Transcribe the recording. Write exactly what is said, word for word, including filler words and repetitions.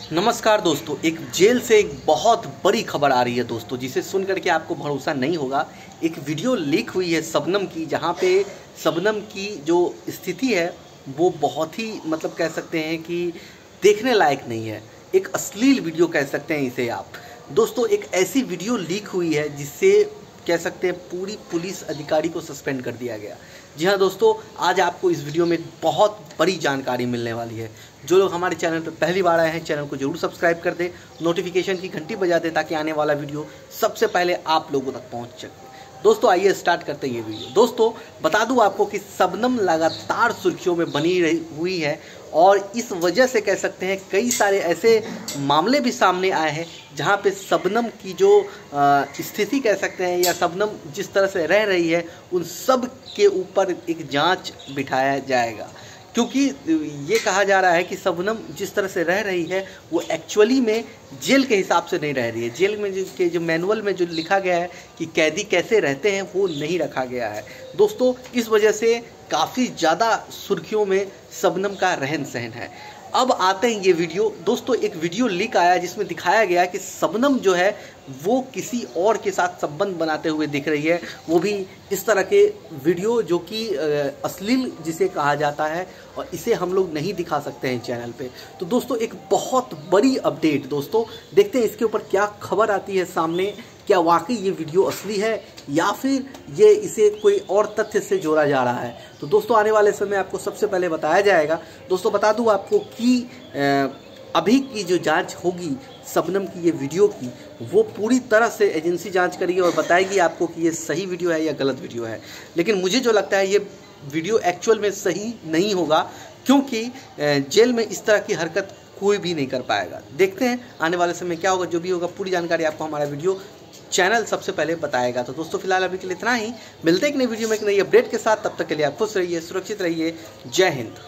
नमस्कार दोस्तों, एक जेल से एक बहुत बड़ी खबर आ रही है दोस्तों, जिसे सुन करके आपको भरोसा नहीं होगा। एक वीडियो लीक हुई है शबनम की, जहां पे शबनम की जो स्थिति है वो बहुत ही मतलब कह सकते हैं कि देखने लायक नहीं है। एक अश्लील वीडियो कह सकते हैं इसे आप दोस्तों। एक ऐसी वीडियो लीक हुई है जिससे कह सकते हैं पूरी पुलिस अधिकारी को सस्पेंड कर दिया गया। जी हाँ दोस्तों, आज आपको इस वीडियो में बहुत बड़ी जानकारी मिलने वाली है। जो लोग हमारे चैनल पर पहली बार आए हैं, चैनल को जरूर सब्सक्राइब कर दें, नोटिफिकेशन की घंटी बजा दें ताकि आने वाला वीडियो सबसे पहले आप लोगों तक पहुंच सके। दोस्तों आइए स्टार्ट करते हैं ये वीडियो। दोस्तों बता दूं आपको कि शबनम लगातार सुर्खियों में बनी रही हुई है और इस वजह से कह सकते हैं कई सारे ऐसे मामले भी सामने आए हैं जहां पे शबनम की जो स्थिति कह सकते हैं या शबनम जिस तरह से रह रही है उन सब के ऊपर एक जांच बिठाया जाएगा। क्योंकि ये कहा जा रहा है कि शबनम जिस तरह से रह रही है वो एक्चुअली में जेल के हिसाब से नहीं रह रही है। जेल में के जो मैनुअल में जो लिखा गया है कि कैदी कैसे रहते हैं वो नहीं रखा गया है दोस्तों। इस वजह से काफ़ी ज़्यादा सुर्खियों में शबनम का रहन सहन है। अब आते हैं ये वीडियो दोस्तों। एक वीडियो लीक आया जिसमें दिखाया गया कि शबनम जो है वो किसी और के साथ संबंध बनाते हुए दिख रही है, वो भी इस तरह के वीडियो जो कि अश्लील जिसे कहा जाता है, और इसे हम लोग नहीं दिखा सकते हैं चैनल पे। तो दोस्तों एक बहुत बड़ी अपडेट दोस्तों, देखते हैं इसके ऊपर क्या खबर आती है सामने। क्या वाकई ये वीडियो असली है या फिर ये इसे कोई और तथ्य से जोड़ा जा रहा है। तो दोस्तों आने वाले समय आपको सबसे पहले बताया जाएगा। दोस्तों बता दूं आपको कि अभी की जो जांच होगी शबनम की ये वीडियो की, वो पूरी तरह से एजेंसी जांच करेगी और बताएगी आपको कि ये सही वीडियो है या गलत वीडियो है। लेकिन मुझे जो लगता है ये वीडियो एक्चुअल में सही नहीं होगा, क्योंकि जेल में इस तरह की हरकत कोई भी नहीं कर पाएगा। देखते हैं आने वाले समय क्या होगा। जो भी होगा पूरी जानकारी आपको हमारा वीडियो चैनल सबसे पहले बताएगा। तो दोस्तों फिलहाल अभी के लिए इतना ही। मिलते हैं एक नई वीडियो में एक नई अपडेट के साथ। तब तक के लिए आप खुश रहिए, सुरक्षित रहिए। जय हिंद।